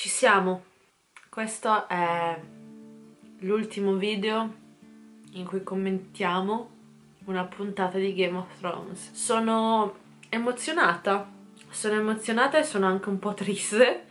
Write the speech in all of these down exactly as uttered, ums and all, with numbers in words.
Ci siamo. Questo è l'ultimo video in cui commentiamo una puntata di Game of Thrones. Sono emozionata, sono emozionata e sono anche un po' triste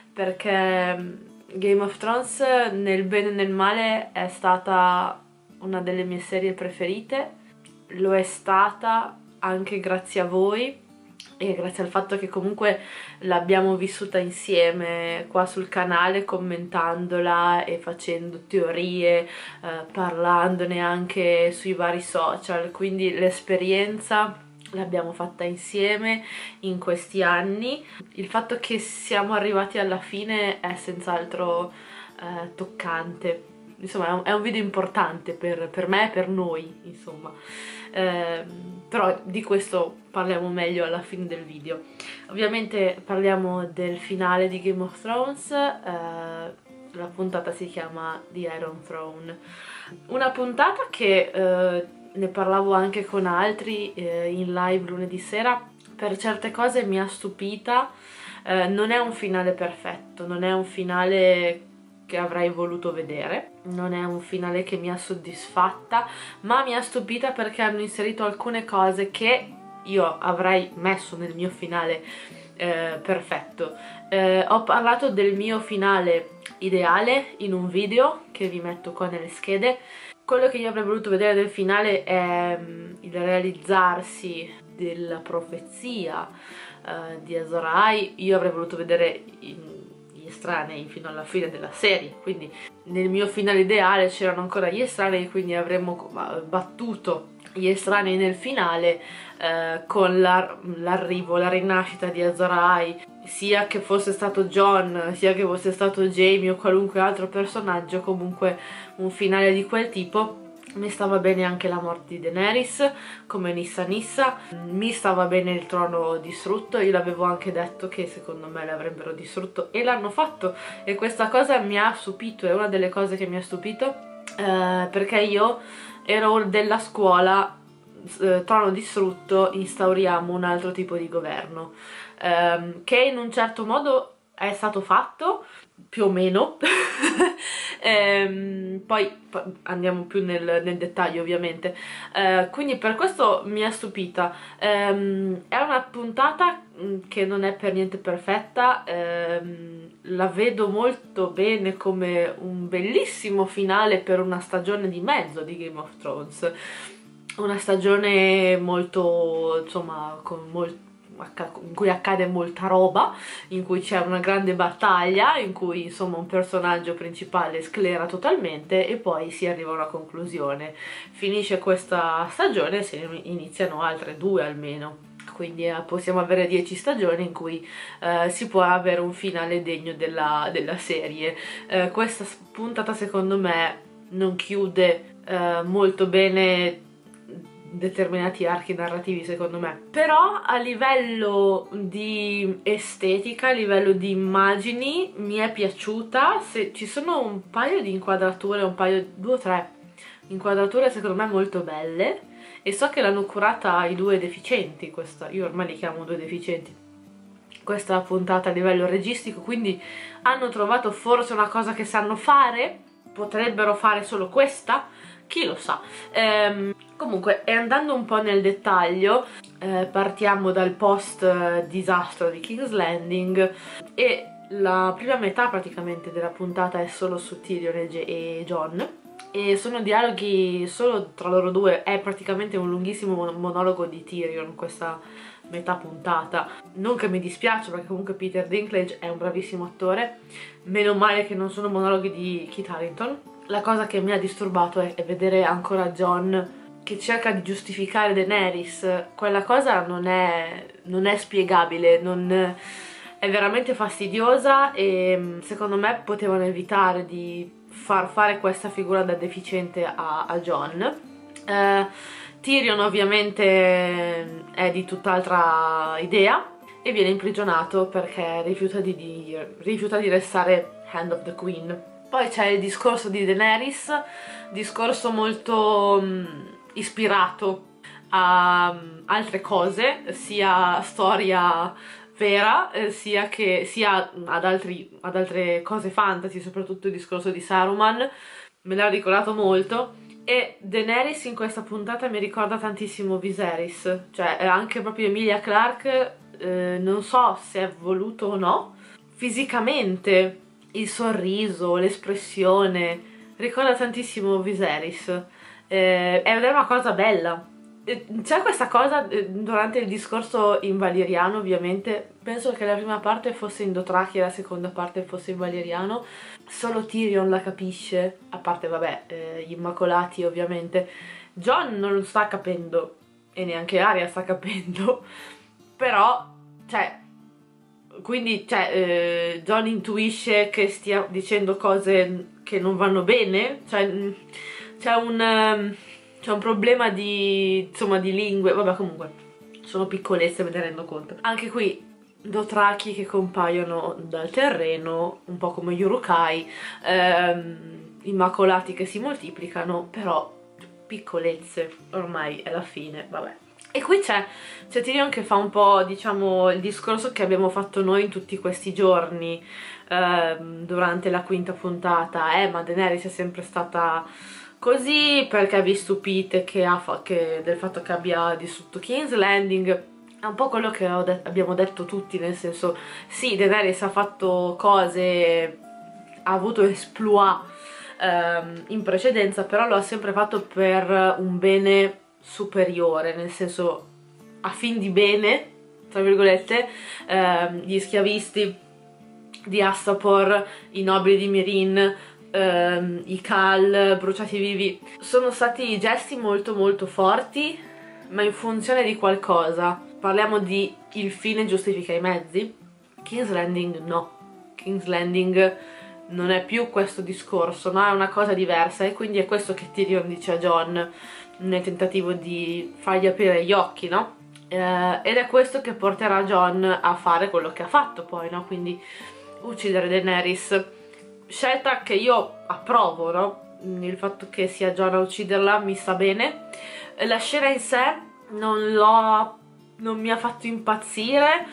perché Game of Thrones, nel bene e nel male, è stata una delle mie serie preferite. Lo è stata anche grazie a voi e grazie al fatto che comunque l'abbiamo vissuta insieme qua sul canale, commentandola e facendo teorie, eh, parlandone anche sui vari social, quindi l'esperienza l'abbiamo fatta insieme in questi anni. Il fatto che siamo arrivati alla fine è senz'altro eh, toccante. Insomma, è un, è un video importante per, per me e per noi, insomma. Eh, però di questo parliamo meglio alla fine del video. Ovviamente parliamo del finale di Game of Thrones. Eh, la puntata si chiama The Iron Throne. Una puntata che eh, ne parlavo anche con altri eh, in live lunedì sera. Per certe cose mi ha stupita. Eh, non è un finale perfetto, non è un finale che avrei voluto vedere, non è un finale che mi ha soddisfatta, ma mi ha stupita perché hanno inserito alcune cose che io avrei messo nel mio finale eh, perfetto. Eh, ho parlato del mio finale ideale in un video che vi metto qua nelle schede. Quello che io avrei voluto vedere del finale è um, il realizzarsi della profezia uh, di Azor Ahai. Io avrei voluto vedere in estranei fino alla fine della serie, quindi nel mio finale ideale c'erano ancora gli estranei, quindi avremmo battuto gli estranei nel finale eh, con l'arrivo, la rinascita di Azor Ahai, sia che fosse stato Jon, sia che fosse stato Jaime o qualunque altro personaggio, comunque un finale di quel tipo. Mi stava bene anche la morte di Daenerys come Nissa Nissa, mi stava bene il trono distrutto. Io l'avevo anche detto che secondo me l'avrebbero distrutto e l'hanno fatto, e questa cosa mi ha stupito, è una delle cose che mi ha stupito, eh, perché io ero della scuola eh, trono distrutto, instauriamo un altro tipo di governo, eh, che in un certo modo è stato fatto più o meno. ehm, poi, poi andiamo più nel, nel dettaglio ovviamente, eh, quindi per questo mi ha stupita. Ehm, è una puntata che non è per niente perfetta, ehm, la vedo molto bene come un bellissimo finale per una stagione di mezzo di Game of Thrones, una stagione molto, insomma, con molto in cui accade molta roba, in cui c'è una grande battaglia, in cui insomma un personaggio principale sclera totalmente e poi si arriva a una conclusione. Finisce questa stagione e se ne iniziano altre due almeno, quindi eh, possiamo avere dieci stagioni in cui eh, si può avere un finale degno della, della serie. Eh, questa puntata secondo me non chiude eh, molto bene determinati archi narrativi, secondo me, però a livello di estetica, a livello di immagini mi è piaciuta. Se ci sono un paio di inquadrature, un paio, due o tre inquadrature secondo me molto belle, e so che l'hanno curata i due deficienti, questa, io ormai li chiamo due deficienti, questa puntata a livello registico, quindi hanno trovato forse una cosa che sanno fare, potrebbero fare solo questa, chi lo sa. Ehm, comunque, e andando un po' nel dettaglio, eh, partiamo dal post eh, disastro di King's Landing, e la prima metà praticamente della puntata è solo su Tyrion e, G e Jon, e sono dialoghi solo tra loro due. È praticamente un lunghissimo mon monologo di Tyrion questa metà puntata. Non che mi dispiace, perché comunque Peter Dinklage è un bravissimo attore, meno male che non sono monologhi di Kit Harington. La cosa che mi ha disturbato è, è vedere ancora Jon che cerca di giustificare Daenerys. Quella cosa non è, non è spiegabile, non, è veramente fastidiosa, e secondo me potevano evitare di far fare questa figura da deficiente a, a Jon. Eh, Tyrion ovviamente è di tutt'altra idea e viene imprigionato perché rifiuta di, di, rifiuta di restare Hand of the Queen. Poi c'è il discorso di Daenerys, discorso molto um, ispirato a um, altre cose, sia storia spera eh, sia che sia ad, altri, ad altre cose fantasy, soprattutto il discorso di Saruman, me l'ha ricordato molto. E Daenerys in questa puntata mi ricorda tantissimo Viserys, cioè anche proprio Emilia Clarke, eh, non so se è voluto o no, fisicamente il sorriso, l'espressione ricorda tantissimo Viserys, eh, ed è una cosa bella. C'è questa cosa eh, durante il discorso in valeriano, ovviamente penso che la prima parte fosse in Dothraki e la seconda parte fosse in valeriano, solo Tyrion la capisce, a parte vabbè eh, gli Immacolati ovviamente. Jon non lo sta capendo e neanche Arya sta capendo, però cioè quindi cioè eh, Jon intuisce che stia dicendo cose che non vanno bene, cioè c'è un um, c'è un problema di, insomma, di lingue, vabbè comunque, sono piccolezze, me ne rendo conto. Anche qui Dothraki che compaiono dal terreno, un po' come gli Urukai, ehm, immacolati che si moltiplicano, però piccolezze, ormai è la fine, vabbè. E qui c'è Tyrion che fa un po', diciamo, il discorso che abbiamo fatto noi in tutti questi giorni, ehm, durante la quinta puntata, eh, ma Daenerys è sempre stata così perché vi stupite che ha fa che del fatto che abbia distrutto King's Landing. È un po' quello che de abbiamo detto tutti, nel senso, sì, Daenerys ha fatto cose, ha avuto exploit ehm, in precedenza, però lo ha sempre fatto per un bene superiore, nel senso, a fin di bene, tra virgolette, ehm, gli schiavisti di Astapor, i nobili di Meereen, ehm, i Khal bruciati vivi, sono stati gesti molto molto forti, ma in funzione di qualcosa. Parliamo di il fine giustifica i mezzi. King's Landing no, King's Landing non è più questo discorso, no? È una cosa diversa, e quindi è questo che Tyrion dice a Jon nel tentativo di fargli aprire gli occhi, no? Eh, ed è questo che porterà Jon a fare quello che ha fatto poi, no? Quindi uccidere Daenerys, scelta che io approvo, no? Il fatto che sia Jon a ucciderla mi sta bene. La scena in sé non l'ho non mi ha fatto impazzire,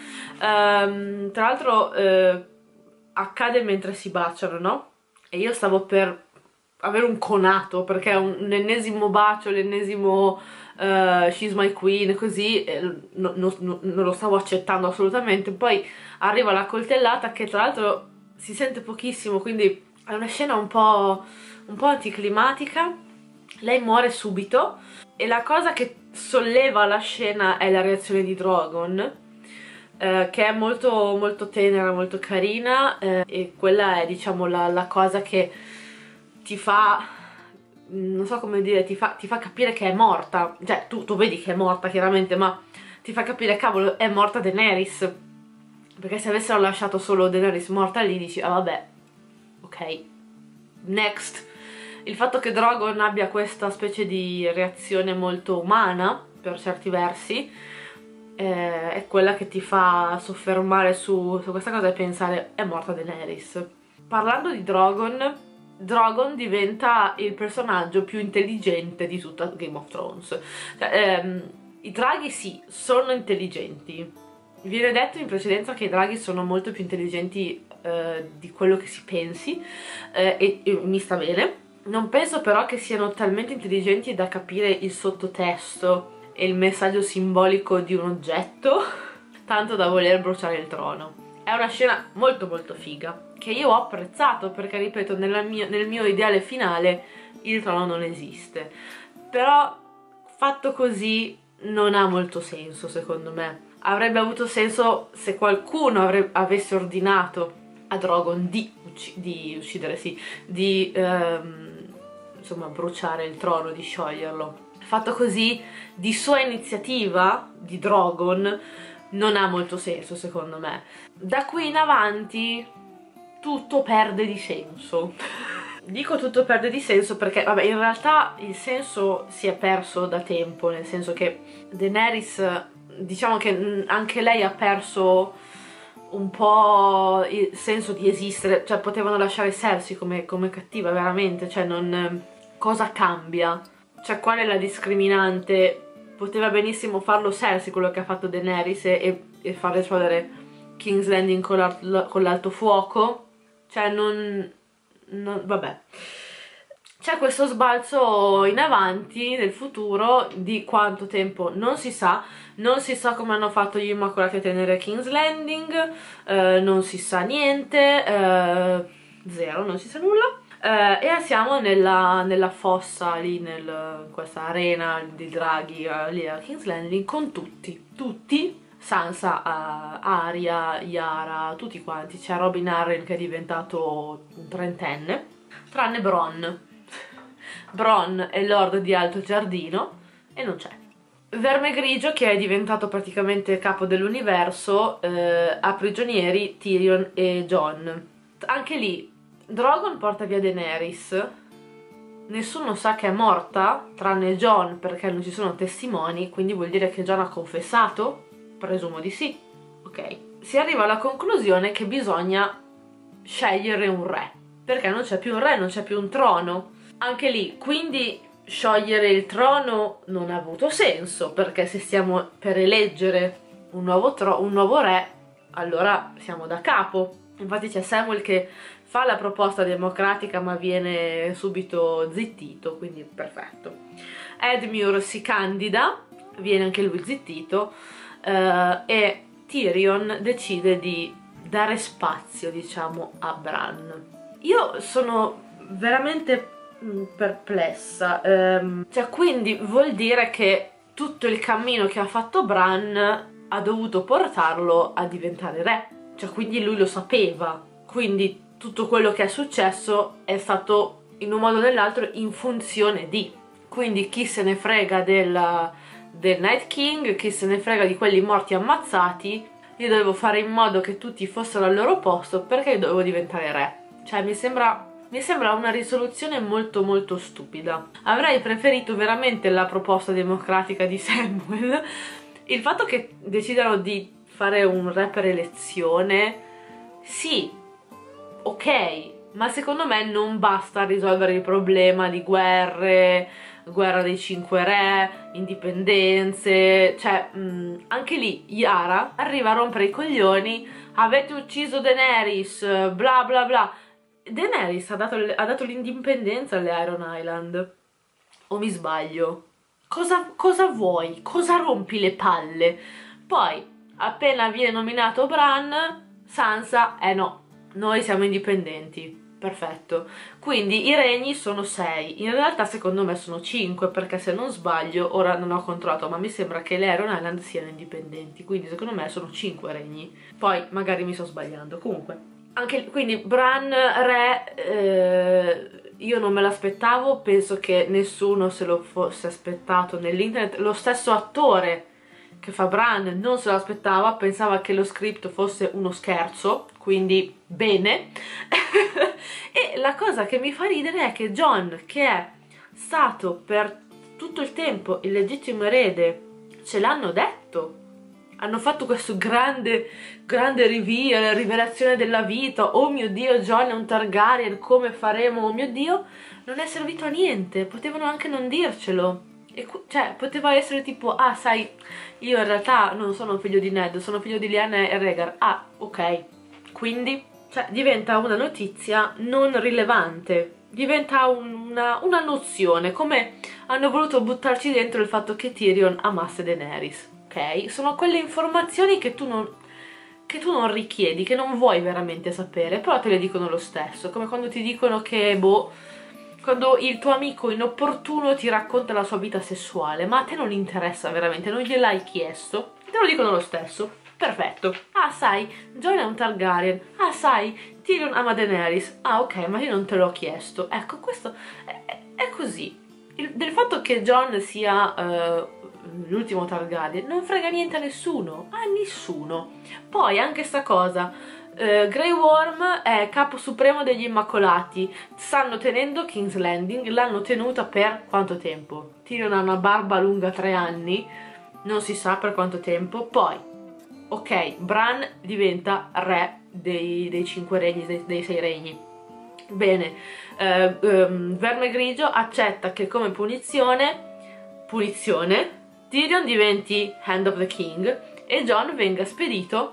um, tra l'altro eh, accade mentre si baciano, no? E io stavo per avere un conato, perché è un, un ennesimo bacio, l'ennesimo uh, she's my queen, così, eh, no, no, no, non lo stavo accettando assolutamente. Poi arriva la coltellata, che tra l'altro si sente pochissimo, quindi è una scena un po', un po' anticlimatica. Lei muore subito, e la cosa che solleva la scena è la reazione di Drogon, eh, che è molto molto tenera, molto carina, eh, e quella è, diciamo, la, la cosa che ti fa, non so come dire, ti fa, ti fa capire che è morta. Cioè tu, tu vedi che è morta chiaramente, ma ti fa capire, cavolo, è morta Daenerys, perché se avessero lasciato solo Daenerys morta lì dici, ah vabbè, ok, next. Il fatto che Drogon abbia questa specie di reazione molto umana, per certi versi, eh, è quella che ti fa soffermare su, su questa cosa e pensare, è morta Daenerys. Parlando di Drogon, Drogon diventa il personaggio più intelligente di tutta Game of Thrones. Cioè, ehm, i draghi sì, sono intelligenti. Viene detto in precedenza che i draghi sono molto più intelligenti eh, di quello che si pensi, eh, e, e mi sta bene. Non penso però che siano talmente intelligenti da capire il sottotesto e il messaggio simbolico di un oggetto, tanto da voler bruciare il trono. È una scena molto molto figa, che io ho apprezzato, perché ripeto, nella mia, nel mio ideale finale il trono non esiste. Però fatto così non ha molto senso, secondo me. Avrebbe avuto senso se qualcuno avrebbe, avesse ordinato a Drogon di, ucc di uccidere, sì, di ehm, insomma bruciare il trono, di scioglierlo. Fatto così, di sua iniziativa, di Drogon, non ha molto senso, secondo me. Da qui in avanti tutto perde di senso. Dico tutto perde di senso perché, vabbè, in realtà il senso si è perso da tempo, nel senso che Daenerys, diciamo che anche lei ha perso un po' il senso di esistere. Cioè potevano lasciare Cersei come, come cattiva, veramente, cioè non... cosa cambia? Cioè qual è la discriminante? Poteva benissimo farlo Cersei quello che ha fatto Daenerys, e, e far esplodere King's Landing con l'alto fuoco, cioè non, non vabbè, c'è questo sbalzo in avanti nel futuro di quanto tempo non si sa, non si sa come hanno fatto gli Immacolati a tenere King's Landing, eh, non si sa niente, eh, zero, non si sa nulla. Uh, e siamo nella, nella fossa lì, nel, in questa arena di draghi uh, lì a King's Landing con tutti, tutti, Sansa, uh, Arya, Yara, tutti quanti. C'è Robin Arryn che è diventato un trentenne, tranne Bronn. Bronn è Lord di Alto Giardino e non c'è. Vermegrigio, che è diventato praticamente capo dell'universo, uh, ha prigionieri Tyrion e Jon. Anche lì Drogon porta via Daenerys, nessuno sa che è morta, tranne Jon, perché non ci sono testimoni, quindi vuol dire che Jon ha confessato? Presumo di sì. Ok. Si arriva alla conclusione che bisogna scegliere un re, perché non c'è più un re, non c'è più un trono. Anche lì, quindi sciogliere il trono non ha avuto senso, perché se stiamo per eleggere un nuovo, tro un nuovo re, allora siamo da capo. Infatti c'è Samuel che fa la proposta democratica ma viene subito zittito, quindi perfetto. Edmure si candida, viene anche lui zittito, eh, e Tyrion decide di dare spazio, diciamo, a Bran. Io sono veramente perplessa, ehm, cioè quindi vuol dire che tutto il cammino che ha fatto Bran ha dovuto portarlo a diventare re, cioè quindi lui lo sapeva, quindi tutto quello che è successo è stato in un modo o nell'altro in funzione di, quindi chi se ne frega del, del Night King, chi se ne frega di quelli morti ammazzati, io dovevo fare in modo che tutti fossero al loro posto perché io dovevo diventare re. Cioè mi sembra mi sembra una risoluzione molto molto stupida. Avrei preferito veramente la proposta democratica di Samuel. Il fatto che decidano di fare un re per elezione, sì, ok, ma secondo me non basta risolvere il problema di guerre, guerra dei cinque re, indipendenze, cioè mh, anche lì Yara arriva a rompere i coglioni, avete ucciso Daenerys, bla bla bla. Daenerys ha dato, ha dato l'indipendenza alle Iron Island, o mi sbaglio? Cosa, cosa vuoi? Cosa rompi le palle? Poi, appena viene nominato Bran, Sansa, eh no, noi siamo indipendenti. Perfetto. Quindi i regni sono sei, in realtà secondo me sono cinque, perché se non sbaglio, ora non ho controllato, ma mi sembra che le Iron Island siano indipendenti, quindi secondo me sono cinque regni. Poi magari mi sto sbagliando, comunque. Anche, quindi Bran re, eh, io non me l'aspettavo, penso che nessuno se lo fosse aspettato nell'internet, lo stesso attore che fa Bran non se lo aspettava, pensava che lo script fosse uno scherzo, quindi bene. E la cosa che mi fa ridere è che Jon, che è stato per tutto il tempo il legittimo erede, ce l'hanno detto. Hanno fatto questo grande, grande reveal, rivelazione della vita. Oh mio Dio, Jon è un Targaryen, come faremo? Oh mio Dio, non è servito a niente. Potevano anche non dircelo. E, cioè, poteva essere tipo, ah, sai, io in realtà non sono figlio di Ned, sono figlio di Lyanna e Rhaegar. Ah, ok. Quindi, cioè, diventa una notizia non rilevante. Diventa un, una, una nozione, come hanno voluto buttarci dentro il fatto che Tyrion amasse Daenerys. Ok? Sono quelle informazioni che tu non che tu non richiedi, che non vuoi veramente sapere, però te le dicono lo stesso, come quando ti dicono che, boh, quando il tuo amico inopportuno ti racconta la sua vita sessuale, ma a te non interessa veramente, non gliel'hai chiesto, te lo dicono lo stesso. Perfetto. Ah, sai, Jon è un Targaryen. Ah, sai, Tyrion ama Daenerys. Ah, ok, ma io non te l'ho chiesto. Ecco, questo è, è, è così. Il, del fatto che Jon sia uh, l'ultimo Targaryen non frega niente a nessuno, a nessuno. Poi anche sta cosa, uh, Grey Worm è capo supremo degli Immacolati, stanno tenendo King's Landing, l'hanno tenuta per quanto tempo? Tyrion ha una barba lunga tre anni, non si sa per quanto tempo. Poi ok, Bran diventa re dei, dei cinque regni, dei, dei sei regni. Bene, uh, um, Vermegrigio accetta che come punizione, punizione, Tyrion diventi Hand of the King e Jon venga spedito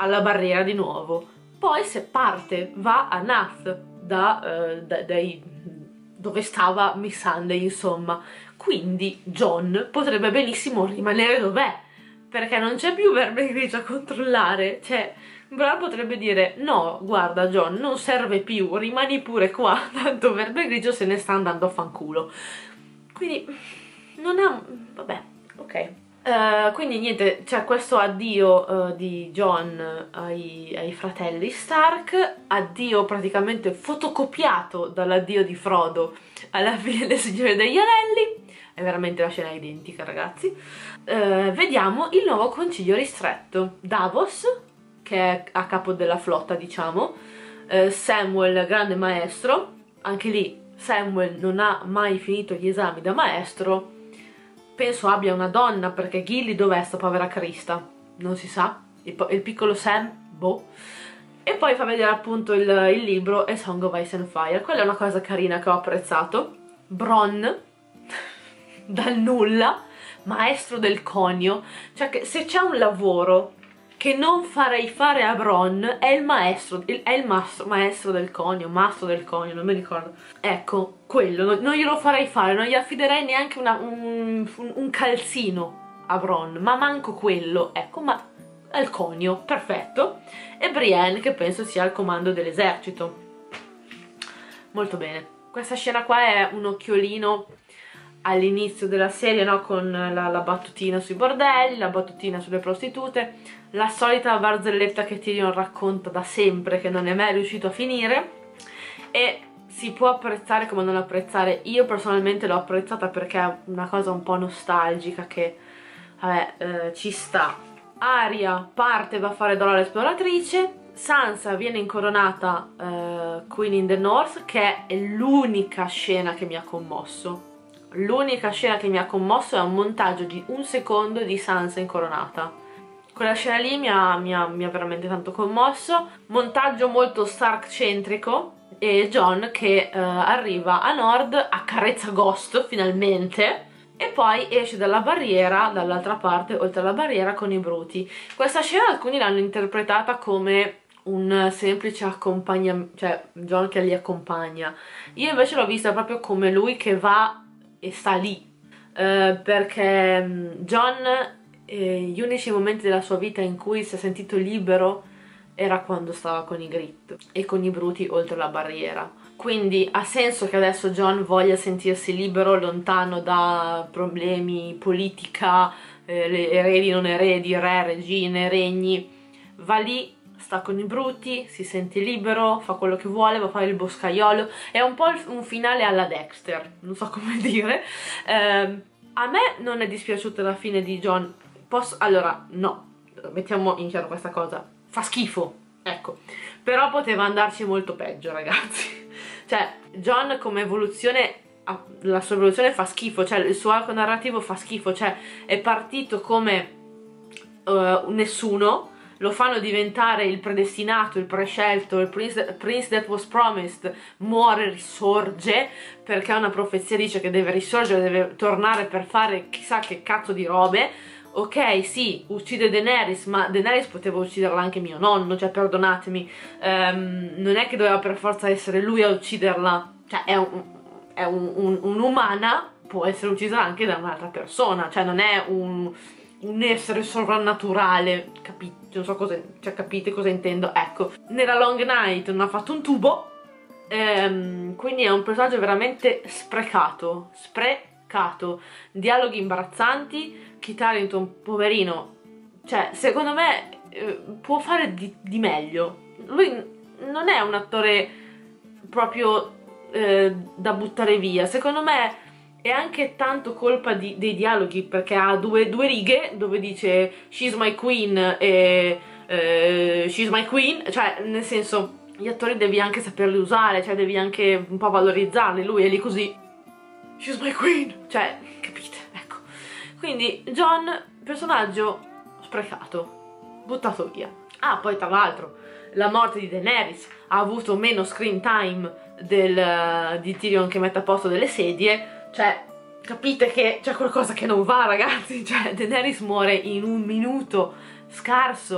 alla barriera di nuovo. Poi se parte, va a Nath, da, eh, da, dai, dove stava Missandei, insomma. Quindi Jon potrebbe benissimo rimanere dov'è, perché non c'è più Verme Grigio a controllare. Cioè, Bran potrebbe dire: no, guarda Jon, non serve più, rimani pure qua, tanto Verme Grigio se ne sta andando a fanculo. Quindi non è un... vabbè, ok. Uh, quindi niente, c'è questo addio uh, di Jon ai, ai fratelli Stark, addio praticamente fotocopiato dall'addio di Frodo alla fine del Signore degli Anelli. È veramente la scena identica, ragazzi. Uh, vediamo il nuovo consiglio ristretto. Davos, che è a capo della flotta, diciamo, uh, Samwell, grande maestro. Anche lì Samwell non ha mai finito gli esami da maestro. Penso abbia una donna, perché Gilly dov'è sta povera Crista? Non si sa. Il, il piccolo Sam? Boh. E poi fa vedere appunto il, il libro A Song of Ice and Fire. Quella è una cosa carina che ho apprezzato. Bronn, dal nulla, maestro del conio. Cioè che se c'è un lavoro che non farei fare a Bronn è il maestro, il, è il mastro, maestro del conio, mastro del conio, non mi ricordo. Ecco, quello, non, non glielo farei fare, non gli affiderei neanche una, un, un calzino a Bronn, ma manco quello, ecco, ma è il conio, perfetto. E Brienne, che penso sia al comando dell'esercito. Molto bene. Questa scena qua è un occhiolino all'inizio della serie, no? Con la, la battutina sui bordelli, la battutina sulle prostitute, la solita barzelletta che Tyrion racconta da sempre, che non è mai riuscito a finire, e si può apprezzare come non apprezzare. Io personalmente l'ho apprezzata perché è una cosa un po' nostalgica che, vabbè, eh, ci sta. Arya parte, va a fare Dora l'esploratrice, Sansa viene incoronata eh, Queen in the North, che è l'unica scena che mi ha commosso. L'unica scena che mi ha commosso è un montaggio di un secondo di Sansa incoronata. Quella scena lì mi ha, mi ha, mi ha veramente tanto commosso. Montaggio molto Stark-centrico, e Jon che uh, arriva a nord, accarezza Ghost finalmente, e poi esce dalla barriera, dall'altra parte, oltre alla barriera, con i bruti. Questa scena alcuni l'hanno interpretata come un semplice accompagnamento, cioè Jon che li accompagna. Io invece l'ho vista proprio come lui che va e sta lì, uh, perché Jon, eh, gli unici momenti della sua vita in cui si è sentito libero era quando stava con i Grit e con i bruti oltre la barriera. Quindi ha senso che adesso Jon voglia sentirsi libero, lontano da problemi, politica, eh, le eredi, non eredi, re, regine, regni. Va lì, sta con i bruti, si sente libero, fa quello che vuole, va a fare il boscaiolo. È un po' un finale alla Dexter, non so come dire. Eh, a me non è dispiaciuta la fine di Jon. Posso... Allora, no, mettiamo in chiaro questa cosa. Fa schifo, ecco. Però poteva andarci molto peggio, ragazzi. Cioè, Jon come evoluzione, la sua evoluzione fa schifo, cioè il suo arco narrativo fa schifo, cioè è partito come uh, nessuno, lo fanno diventare il predestinato, il prescelto, il prince, prince that was promised, muore, risorge, perché una profezia dice che deve risorgere, deve tornare per fare chissà che cazzo di robe. Ok, sì, uccide Daenerys, ma Daenerys poteva ucciderla anche mio nonno, cioè perdonatemi, um, non è che doveva per forza essere lui a ucciderla, cioè è, un, è un, un, un'umana, può essere uccisa anche da un'altra persona, cioè non è un, un essere sovrannaturale, capite, non so cosa, cioè capite cosa intendo, ecco. Nella Long Night non ha fatto un tubo, um, quindi è un personaggio veramente sprecato, sprecato, dialoghi imbarazzanti. Kit Harington, poverino, cioè secondo me eh, può fare di, di meglio. Lui non è un attore proprio eh, da buttare via, secondo me è anche tanto colpa di, dei dialoghi, perché ha due, due righe dove dice she's my queen e eh, she's my queen, cioè nel senso gli attori devi anche saperli usare, cioè devi anche un po' valorizzarli. Lui è lì così, she's my queen, cioè capite? Quindi Jon, personaggio sprecato, buttato via. Ah, poi tra l'altro la morte di Daenerys ha avuto meno screen time del, uh, di Tyrion che mette a posto delle sedie, cioè capite che c'è qualcosa che non va, ragazzi, cioè Daenerys muore in un minuto scarso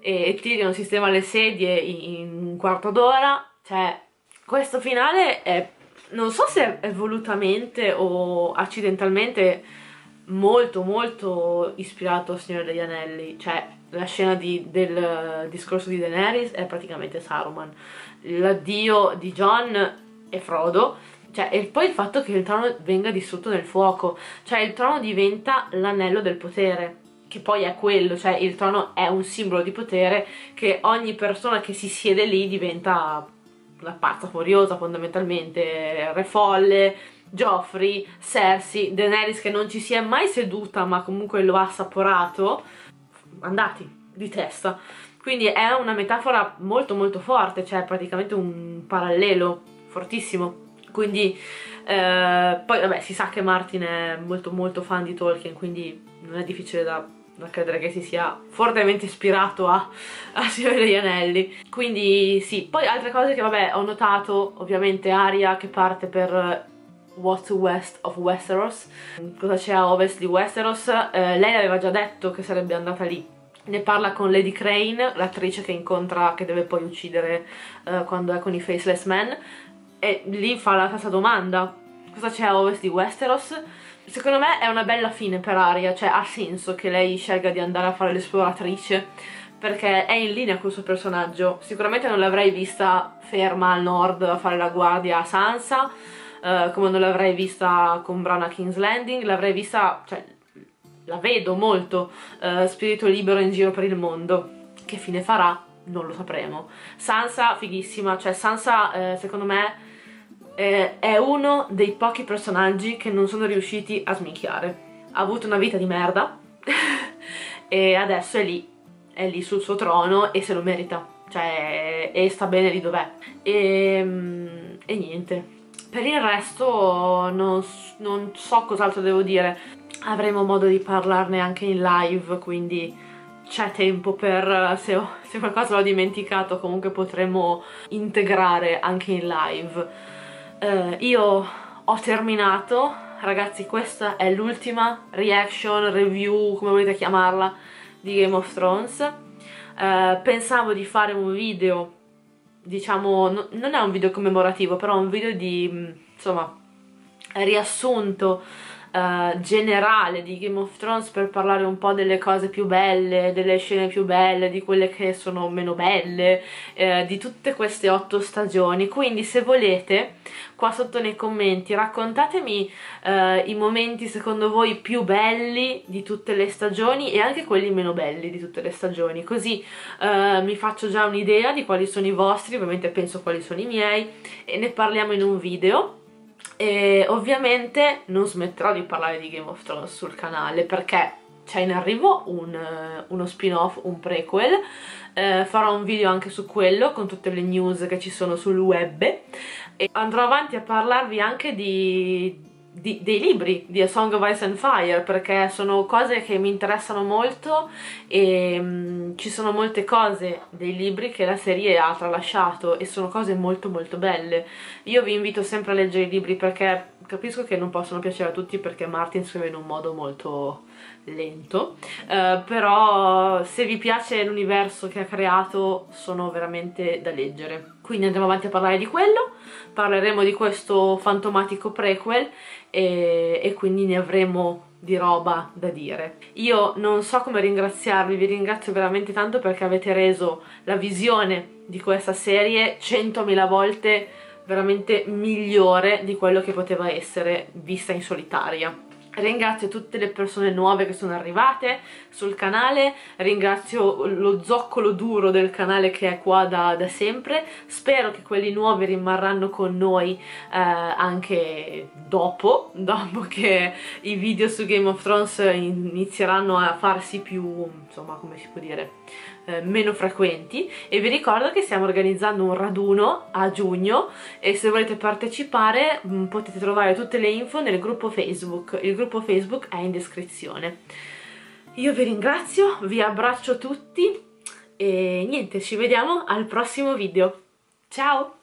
e Tyrion sistema le sedie in un quarto d'ora. Cioè, questo finale è, non so se è volutamente o accidentalmente, molto molto ispirato al Signore degli Anelli. Cioè, la scena di, del discorso di Daenerys è praticamente Saruman, l'addio di Jon e Frodo, cioè, e poi il fatto che il trono venga distrutto nel fuoco, cioè il trono diventa l'anello del potere, che poi è quello, cioè il trono è un simbolo di potere che ogni persona che si siede lì diventa una pazza furiosa fondamentalmente. Re folle, Joffrey, Cersei, Daenerys che non ci si è mai seduta ma comunque lo ha assaporato, andati di testa. Quindi è una metafora molto molto forte, cioè praticamente un parallelo fortissimo. Quindi eh, poi vabbè, si sa che Martin è molto molto fan di Tolkien, quindi non è difficile da, da credere che si sia fortemente ispirato a, a Signore degli Anelli. Quindi sì, poi altre cose che vabbè ho notato, ovviamente Arya che parte per What's West of Westeros, cosa c'è a ovest di Westeros. Eh, lei aveva già detto che sarebbe andata lì, ne parla con Lady Crane, l'attrice che incontra, che deve poi uccidere eh, quando è con i Faceless Men, e lì fa la stessa domanda: cosa c'è a ovest di Westeros? Secondo me è una bella fine per Arya, cioè ha senso che lei scelga di andare a fare l'esploratrice, perché è in linea col suo personaggio. Sicuramente non l'avrei vista ferma al nord a fare la guardia a Sansa, eh, come non l'avrei vista con Bran a King's Landing, l'avrei vista, cioè la vedo molto uh, spirito libero in giro per il mondo. Che fine farà? Non lo sapremo. Sansa, fighissima, cioè Sansa eh, secondo me eh, è uno dei pochi personaggi che non sono riusciti a sminchiare. Ha avuto una vita di merda e adesso è lì, è lì sul suo trono e se lo merita, cioè, e sta bene lì dov'è. E, e niente, per il resto non, non so cos'altro devo dire. Avremo modo di parlarne anche in live, quindi c'è tempo per, se, ho, se qualcosa l'ho dimenticato, comunque potremo integrare anche in live. Uh, io ho terminato, ragazzi, questa è l'ultima reaction, review, come volete chiamarla, di Game of Thrones. Uh, pensavo di fare un video, diciamo, no, non è un video commemorativo, però un video di, insomma, riassunto Uh, generale di Game of Thrones, per parlare un po' delle cose più belle, delle scene più belle, di quelle che sono meno belle, uh, di tutte queste otto stagioni. Quindi se volete, qua sotto nei commenti raccontatemi uh, i momenti secondo voi più belli di tutte le stagioni e anche quelli meno belli di tutte le stagioni, così uh, mi faccio già un'idea di quali sono i vostri, ovviamente penso quali sono i miei, e ne parliamo in un video. E ovviamente non smetterò di parlare di Game of Thrones sul canale, perché c'è in arrivo un, uh, uno spin-off, un prequel. Uh, farò un video anche su quello con tutte le news che ci sono sul web, e andrò avanti a parlarvi anche di, di, dei libri di A Song of Ice and Fire, perché sono cose che mi interessano molto e um, ci sono molte cose dei libri che la serie ha tralasciato e sono cose molto molto belle. Io vi invito sempre a leggere i libri, perché capisco che non possono piacere a tutti perché Martin scrive in un modo molto lento, uh, però se vi piace l'universo che ha creato sono veramente da leggere. Quindi andremo avanti a parlare di quello, parleremo di questo fantomatico prequel e, e quindi ne avremo di roba da dire. Io non so come ringraziarvi, vi ringrazio veramente tanto perché avete reso la visione di questa serie centomila volte veramente migliore di quello che poteva essere vista in solitaria. Ringrazio tutte le persone nuove che sono arrivate sul canale, ringrazio lo zoccolo duro del canale che è qua da, da sempre. Spero che quelli nuovi rimarranno con noi eh, anche dopo, dopo che i video su Game of Thrones inizieranno a farsi più, insomma, come si può dire, eh, meno frequenti. E vi ricordo che stiamo organizzando un raduno a giugno e se volete partecipare mh, potete trovare tutte le info nel gruppo Facebook. Il gruppo Facebook è in descrizione. Io vi ringrazio, vi abbraccio tutti e niente, ci vediamo al prossimo video. Ciao!